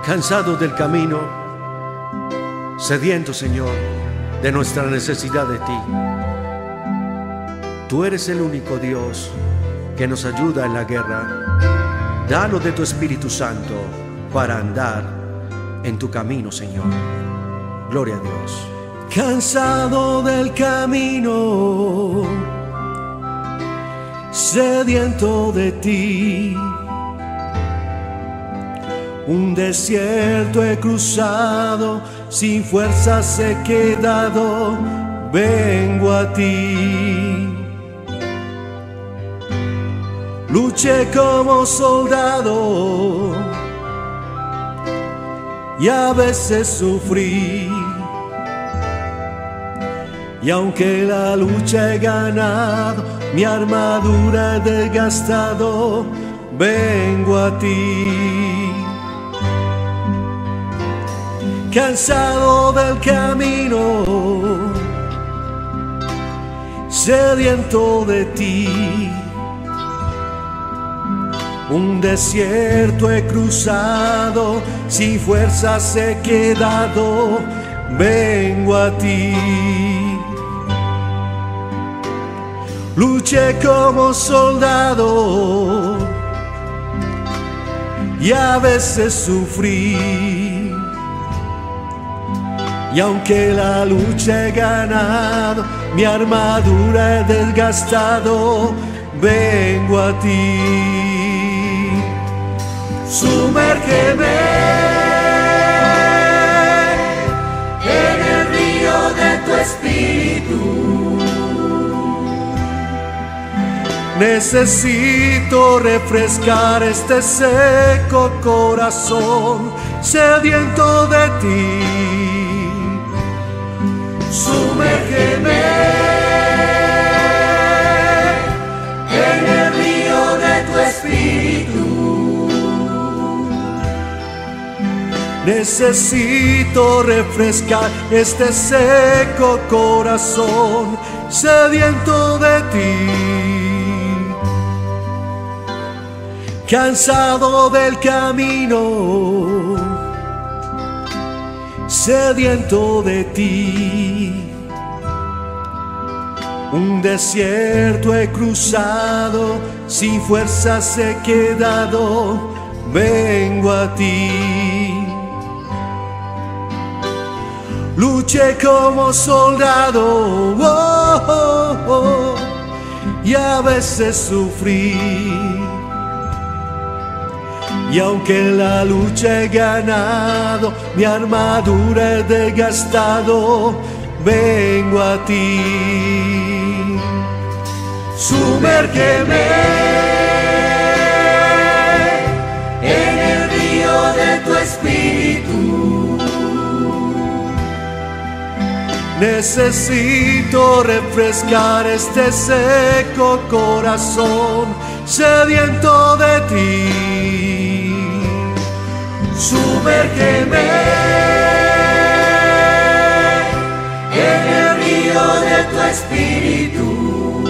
cansado del camino, sediento, Señor, de nuestra necesidad de ti. Tú eres el único Dios que nos ayuda en la guerra. Danos de tu Espíritu Santo para andar en tu camino, Señor. Gloria a Dios. Cansado del camino, sediento de ti. Un desierto he cruzado, sin fuerzas he quedado, vengo a ti. Luché como soldado y a veces sufrí. Y aunque la lucha he ganado, mi armadura he desgastado, vengo a ti. Cansado del camino, sediento de ti. Un desierto he cruzado, sin fuerzas he quedado, vengo a ti. Luché como soldado y a veces sufrí. Y aunque la lucha he ganado, mi armadura he desgastado, vengo a ti. Sumérgeme en el río de tu espíritu. Necesito refrescar este seco corazón, sediento de ti. Sumérgeme en el río de tu espíritu. Necesito refrescar este seco corazón, sediento de ti. Cansado del camino, sediento de ti. Un desierto he cruzado, sin fuerzas he quedado, vengo a ti. Luché como soldado, y a veces sufrí. Y aunque la lucha he ganado, mi armadura he desgastado, vengo a ti. Sumérgeme en el río de tu espíritu. Necesito refrescar este seco corazón, sediento de ti. Sumérgeme en el río de tu espíritu.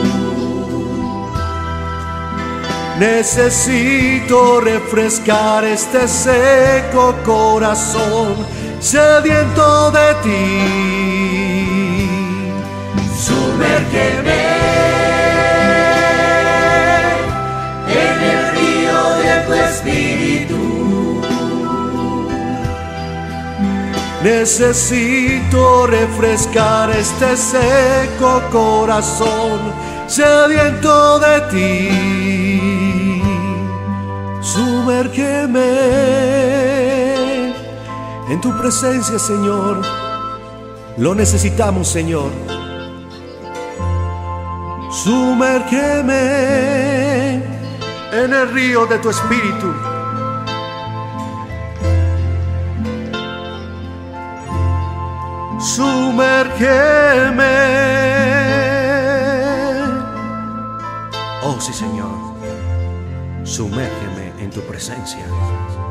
Necesito refrescar este seco corazón, sediento de ti. Sumérgeme en el río de tu espíritu. Necesito refrescar este seco corazón, sediento de ti. Sumérgeme en tu presencia, Señor. Lo necesitamos, Señor. Sumérgeme en el río de tu espíritu. Sumérgeme. Oh sí, Señor, sumérgeme en tu presencia.